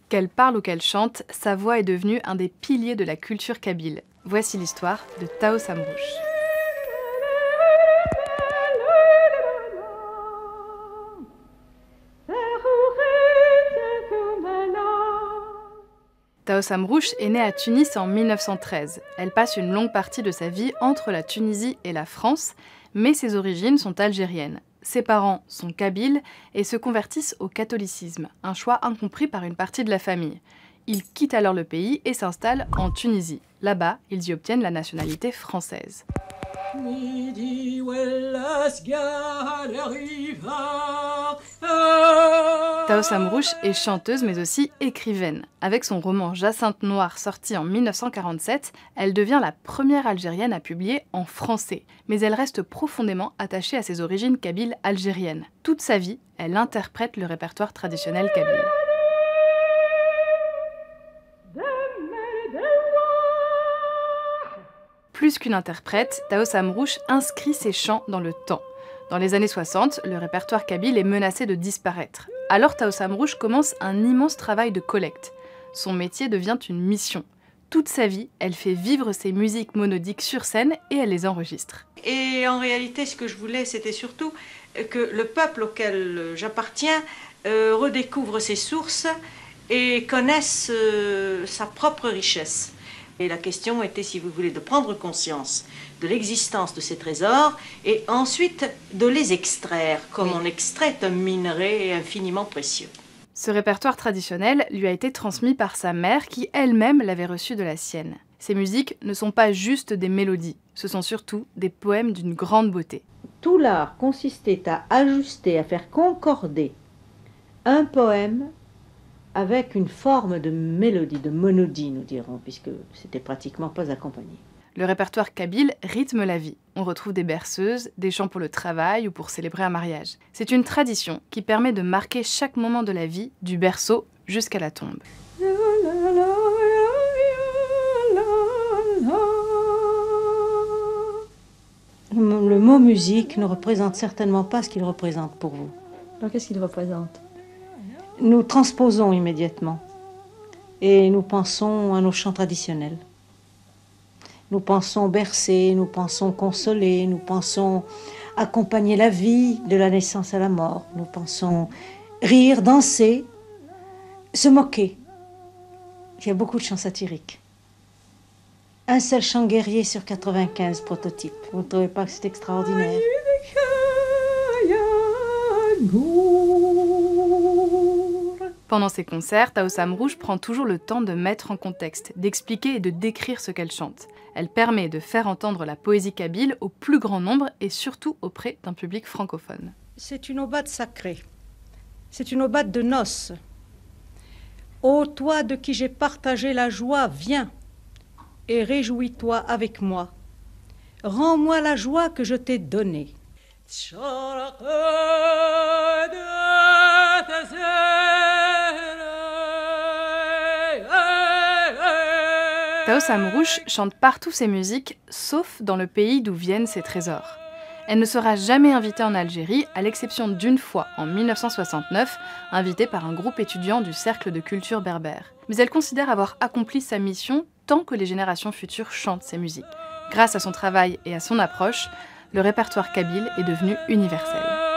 Qu'elle parle ou qu'elle chante, sa voix est devenue un des piliers de la culture kabyle. Voici l'histoire de Taos Amrouche. Taos Amrouche est née à Tunis en 1913. Elle passe une longue partie de sa vie entre la Tunisie et la France, mais ses origines sont algériennes. Ses parents sont kabyles et se convertissent au catholicisme, un choix incompris par une partie de la famille. Ils quittent alors le pays et s'installent en Tunisie. Là-bas, ils y obtiennent la nationalité française. Taos Amrouche est chanteuse mais aussi écrivaine. Avec son roman Jacinthe Noire sorti en 1947, elle devient la première Algérienne à publier en français. Mais elle reste profondément attachée à ses origines kabyles algériennes. Toute sa vie, elle interprète le répertoire traditionnel kabyle. Plus qu'une interprète, Taos Amrouche inscrit ses chants dans le temps. Dans les années 60, le répertoire kabyle est menacé de disparaître. Alors Taos Amrouche commence un immense travail de collecte. Son métier devient une mission. Toute sa vie, elle fait vivre ses musiques monodiques sur scène et elle les enregistre. Et en réalité, ce que je voulais, c'était surtout que le peuple auquel j'appartiens redécouvre ses sources et connaisse sa propre richesse. Et la question était, si vous voulez, de prendre conscience de l'existence de ces trésors et ensuite de les extraire, comme on extrait un minerai infiniment précieux. Ce répertoire traditionnel lui a été transmis par sa mère qui elle-même l'avait reçu de la sienne. Ces musiques ne sont pas juste des mélodies, ce sont surtout des poèmes d'une grande beauté. Tout l'art consistait à ajuster, à faire concorder un poème avec une forme de mélodie, de monodie, nous dirons, puisque c'était pratiquement pas accompagné. Le répertoire kabyle rythme la vie. On retrouve des berceuses, des chants pour le travail ou pour célébrer un mariage. C'est une tradition qui permet de marquer chaque moment de la vie, du berceau jusqu'à la tombe. Le mot musique ne représente certainement pas ce qu'il représente pour vous. Alors qu'est-ce qu'il représente ? Nous transposons immédiatement et nous pensons à nos chants traditionnels. Nous pensons bercer, nous pensons consoler, nous pensons accompagner la vie de la naissance à la mort. Nous pensons rire, danser, se moquer. Il y a beaucoup de chants satiriques. Un seul chant guerrier sur 95 prototypes. Vous ne trouvez pas que c'est extraordinaire ? Pendant ses concerts, Taos Amrouche prend toujours le temps de mettre en contexte, d'expliquer et de décrire ce qu'elle chante. Elle permet de faire entendre la poésie kabyle au plus grand nombre et surtout auprès d'un public francophone. C'est une aubade sacrée, c'est une aubade de noces. Ô toi de qui j'ai partagé la joie, viens et réjouis-toi avec moi. Rends-moi la joie que je t'ai donnée. Taos Amrouche chante partout ses musiques, sauf dans le pays d'où viennent ses trésors. Elle ne sera jamais invitée en Algérie, à l'exception d'une fois, en 1969, invitée par un groupe étudiant du Cercle de culture berbère. Mais elle considère avoir accompli sa mission tant que les générations futures chantent ses musiques. Grâce à son travail et à son approche, le répertoire kabyle est devenu universel.